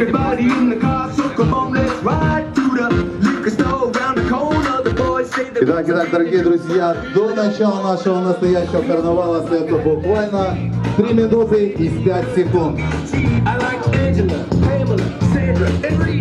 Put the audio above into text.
Everybody in the car, so come on, let's ride to the liquor store around the corner. The boys say that... Итак, дорогие друзья, до начала нашего настоящего карнавала остается буквально 3 минуты и 5 секунд. I like Angela, Pamela, Sandra, and